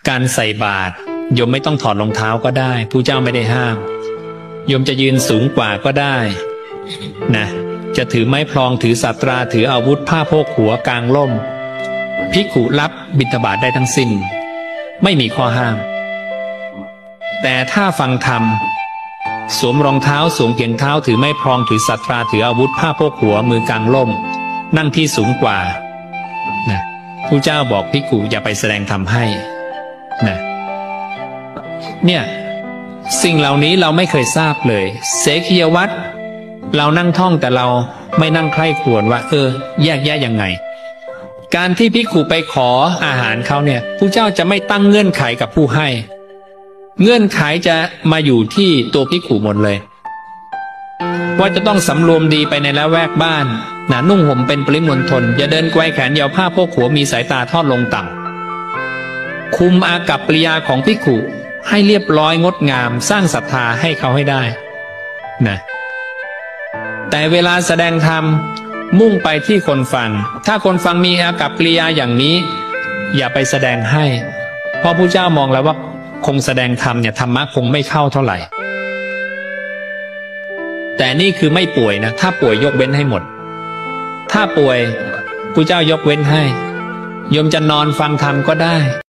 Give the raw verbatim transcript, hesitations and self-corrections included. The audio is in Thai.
การใส่บาตรโยมไม่ต้องถอดรองเท้าก็ได้ผู้เจ้าไม่ได้ห้ามโยมจะยืนสูงกว่าก็ได้นะจะถือไม้พลองถือสัตราถืออาวุธผ้าโพกหัวกลางล่มภิกขุรับบิณฑบาตได้ทั้งสิ้นไม่มีข้อห้ามแต่ถ้าฟังธรรมสวมรองเท้าสวมเกียงเท้าถือไม้พลองถือสัตราถืออาวุธผ้าโพกหัวมือกลางล่มนั่งที่สูงกว่านะผู้เจ้าบอกภิกขุอย่าไปแสดงธรรมให้นะเนี่ยสิ่งเหล่านี้เราไม่เคยทราบเลยเสขียวัตรเรานั่งท่องแต่เราไม่นั่งใคร่ครวญว่าเออแยกแยะยังไงการที่ภิกขุไปขออาหารเขาเนี่ยผู้เจ้าจะไม่ตั้งเงื่อนไขกับผู้ให้เงื่อนไขจะมาอยู่ที่ตัวภิกขุหมดเลยว่าจะต้องสำรวมดีไปในละแวกบ้านนะนุ่งห่มเป็นปริมณฑลอย่าเดินไกวแขนยาวผ้าโพกหัวมีสายตาทอดลงต่ำคุมอากัปกิริยาของภิกขุให้เรียบร้อยงดงามสร้างศรัทธาให้เขาให้ได้นะแต่เวลาแสดงธรรมมุ่งไปที่คนฟังถ้าคนฟังมีอากัปกิริยาอย่างนี้อย่าไปแสดงให้เพราะพระเจ้ามองแล้วว่าคงแสดงธรรมเนี่ยธรรมะคงไม่เข้าเท่าไหร่แต่นี่คือไม่ป่วยนะถ้าป่วยยกเว้นให้หมดถ้าป่วยพระเจ้ายกเว้นให้โยมจะนอนฟังธรรมก็ได้